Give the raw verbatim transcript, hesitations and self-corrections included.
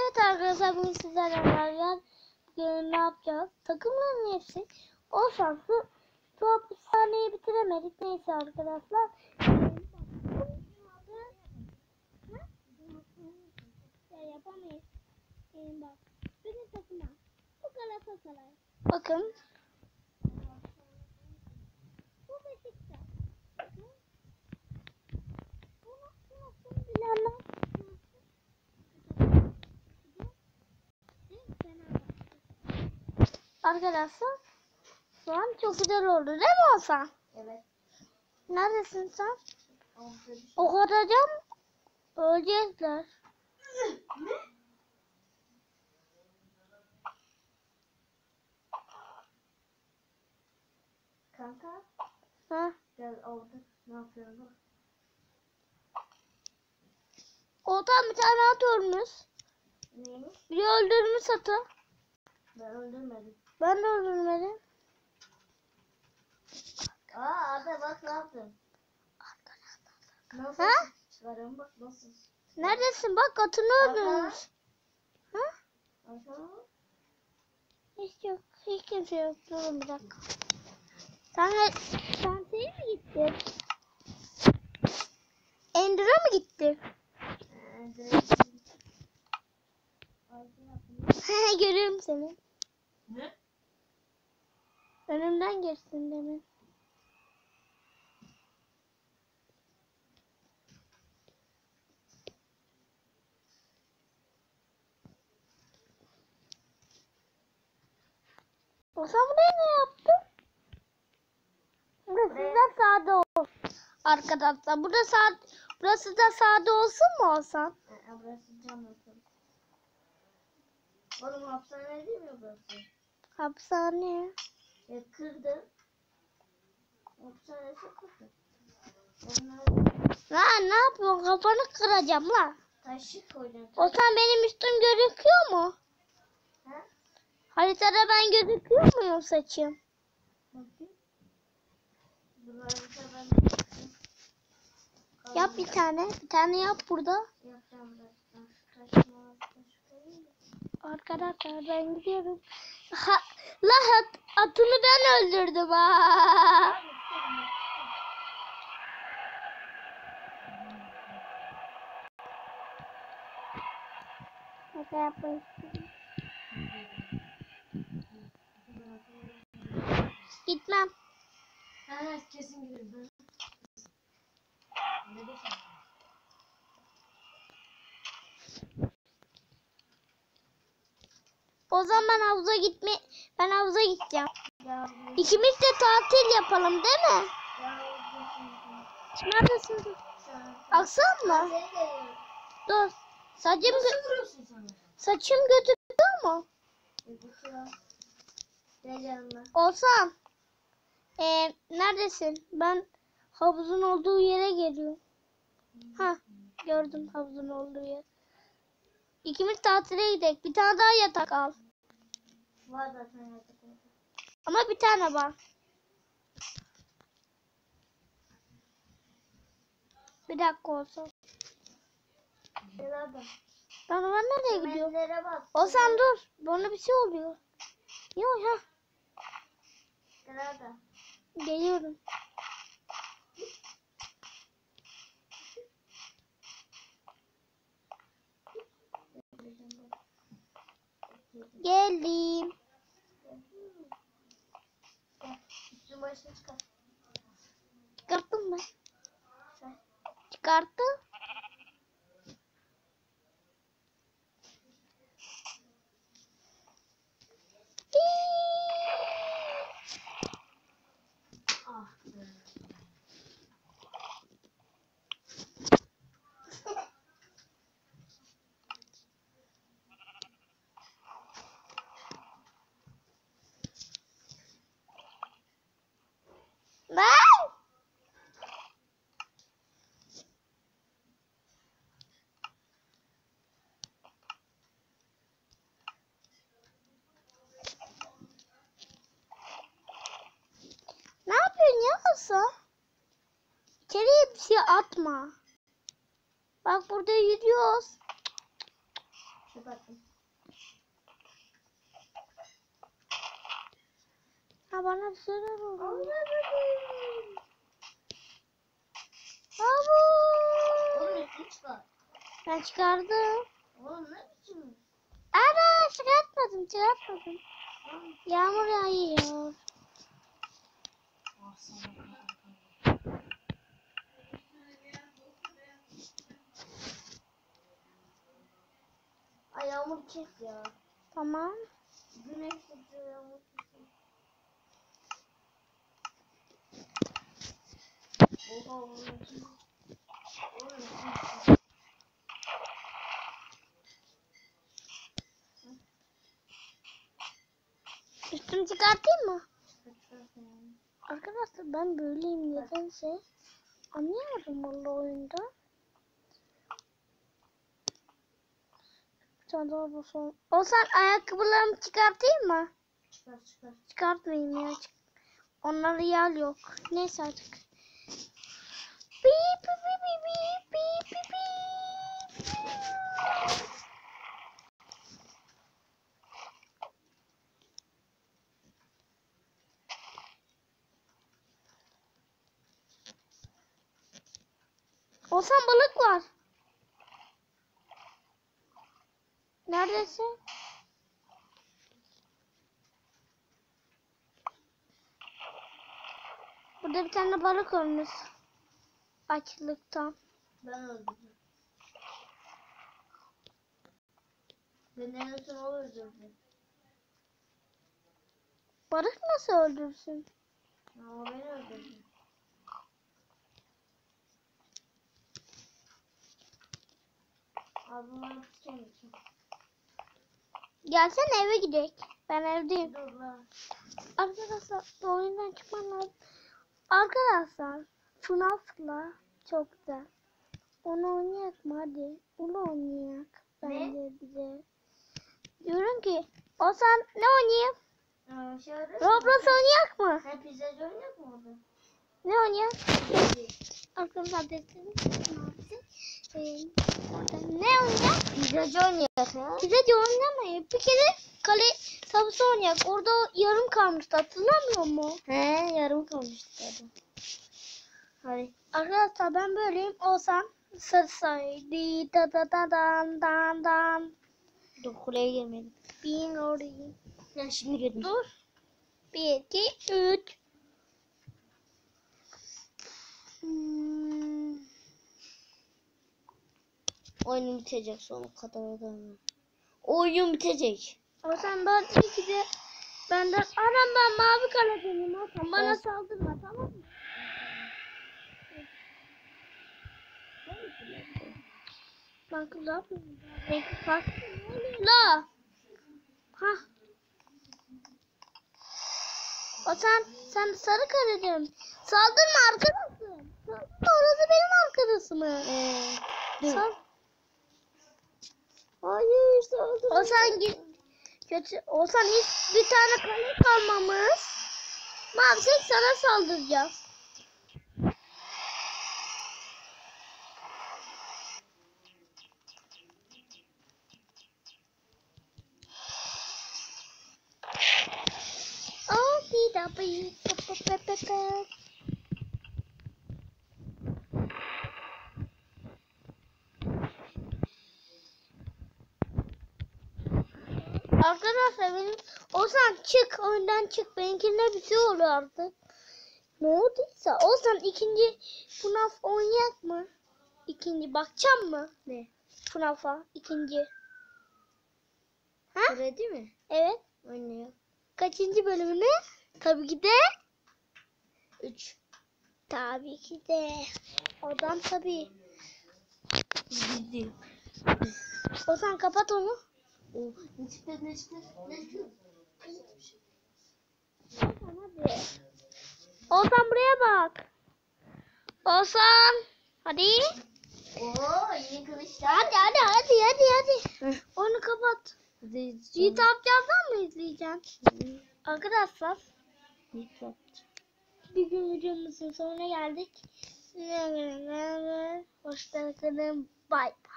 Evet arkadaşlar, bugün sizlerle beraber bugün ne yapacağız? Takımların hepsi o şansı şu hapishaneyi bitiremedik. Neyse arkadaşlar. Ya yapamayız. Benim bak. Benim takıma. Bu Galatasaray. Bakın. Bu Beşiktaş. Bakın. Bu nasıl bilemem. Arkadaşlar şu an çok güzel oldu değil mi Hasan? Evet. Neredesin sen? O kadar öleceğizler. Ne? Kanka. Ha? Gel orada. Ne yapıyorsun? Oradan bir tane at ölmüş. Neymiş? Biri öldürmüş atı. Ben öldürmedim. Ben de öldürmedim. Aa abi bak ne yaptın? Nasıl Ha? çıkarıyorum bak nasıl. Neredesin? Bak atını öldürmüş. Ha? Aşağı. Hiç yok. Hiç kimse yok. Durun bir dakika. Sen, sen şey mi gittin? Ender'a mı gittin? Ee, direkt. Görüyorum seni. Ne? Önümden geçtin demin. O zaman buraya ne yaptın? Burası da sade olsun. Arkadaşlar burada sade, burası da sade olsun mu Hasan? Ee, burası cam yapalım. Oğlum hapishane değil mi burası? Hapishane. Ya kırdı. Hapishanesi kırdı. Onlar Ha, ne yapıyorsun? Kafanı kıracağım la. taşı koydum. O sen benim üstüm gözüküyor mu? Ha? Haritada ben gözüküyor muyum saçım? Bakayım. Bunları bir tane ben Yap bir tane. Bir tane yap burada. yapacağım birazdan. Taş mı? Taş koyayım mı? Arkadaşlar ben gidiyorum. Ha, la at, atını ben öldürdüm ha. Şaka yapmayın. Gitmem. Ha kesin gidelim. Ne diyorsun? O zaman ben havuza gitme, ben havuza gideceğim. Ya, İkimiz de tatil yapalım değil mi? ya, Neredesin? Aksan mı? Dur. Saçım, Nasıl vuruyorsun sana? saçım gözüküyor mu? Gözüküyor. Gel yanına. Olsam. Ee, neredesin? Ben havuzun olduğu yere geliyorum. Ha, gördüm havuzun olduğu yer. İkimiz tatile gidelim. Bir tane daha yatak al. Var zaten yatak orada. Ama bir tane var. Bir dakika olsun. Gel abi. Ben, ben nereye gidiyorum? Menlere bak. Olsam dur. Bana bir şey oluyor. Yok ha. Gel abi. Geliyorum. Geldim. Gel. Üstün başını çıkar. Çıkarttım ben. Sen. Çıkarttım. Ah be. Ben. Ne yapıyorsun ya Hasan? İçeriye bir şey atma. Bak burada yürüyoruz. Çöp attım. Ha bana bir şeyler oldu. Anladım. Havuç. Oğlum üstünü çıkar. Ben çıkardım. Oğlum ne biçim? Ana çıkartmadım çıkartmadım. Yağmur yağıyor. Ay yağmur kes ya. Tamam. Güneş tutuyor yağmur tutuyor. Oha oğlum. Oğlum. Üstümü çıkartayım mı? Arkadaşlar ben böyleyim nedense. Anlayamadım vallahi oyunda. Bir tane daha bu son. O sen ayakkabılarımı çıkartayım mı? Çıkar çıkar. Çıkartmayayım ya. Çık- Onlara yer yok. Neyse artık. Bip bip bip bip bip bip bip. Olsan balık var. Neredesin? Burada bir tane balık ölmüş. Açlıktan. Ben öldürdüm. Ben en son o öldürdü. Balık nasıl öldürsün? Ama beni öldürdü. Abi bunları tutacağım için. Gelsene eve gidelim. Ben evdeyim. Dur lan. Arkadaşlar bu oyundan çıkmam lazım. Arkadaşlar FNAF'la çok güzel. Onu oynayak mı hadi? Onu oynayak. Bence bize. Diyorum ki o sen ne oynayayım? Aa, şey arıyor. Roblox oynayak mı? Sen pizzacı oynuyor mu orada? Ne oynayak? Arkadaşlar deseniz Ee, ne oynayak? Pizzacı oynuyor ya. Bize de oynamayın. Bir kere kale tabusu oynayak. Orada yarım kalmıştı. Hatırlamıyor mu? He yarım kalmıştı orada. Hadi. Arkadaşlar ben böyleyim. Olsam sarı saydı. Da da da dan dan dan. Dur kuleye girmedim. Bin orayı. Ben şimdi girdim. Dur. Bir, iki, üç. Hmm. Oyun bitecek sonra kadar adamı. Oyun bitecek. Olsam ben iki de benden anam ben mavi kanadenim. Olsam bana Evet. saldırma tamam mı? Ben kız yapmıyorum. Belki farklı ne oluyor la? Hah. O sen, sen sarı karedim. Saldırma arkadaşım. Saldırma orası benim arkadaşım. Ee, dur. Sal. Hayır saldırma. O sen git. Kötü. O sen hiç bir tane kale kalmamış. Maalesef sana saldıracağız. Oh, bir daha bir. Arkadaşlar benim Ozan çık oyundan çık, benimkinde bir şey oluyor artık. Ne olduysa Ozan ikinci FNAF oynayak mı? İkinci bakacağım mı? Ne? FNAF'a ikinci. Ha? Buraya değil mi? Evet. Oynuyor. Kaçıncı bölümünü? Tabii ki de. Üç. Tabii ki de. Odan tabii. Gitti. Ozan kapat onu. O ne çıktı ne çıktı ne çıktı? Ozan hadi. Ozan buraya bak. Ozan. Hadi. Oo yeni kılıçlar. Hadi hadi hadi hadi hadi. Heh. Onu kapat. Hadi. Yiğit amcamdan mı izleyeceksin? Arkadaşlar YouTube. bir gün videomuzun sonuna geldik. Hoşçakalın. Bye.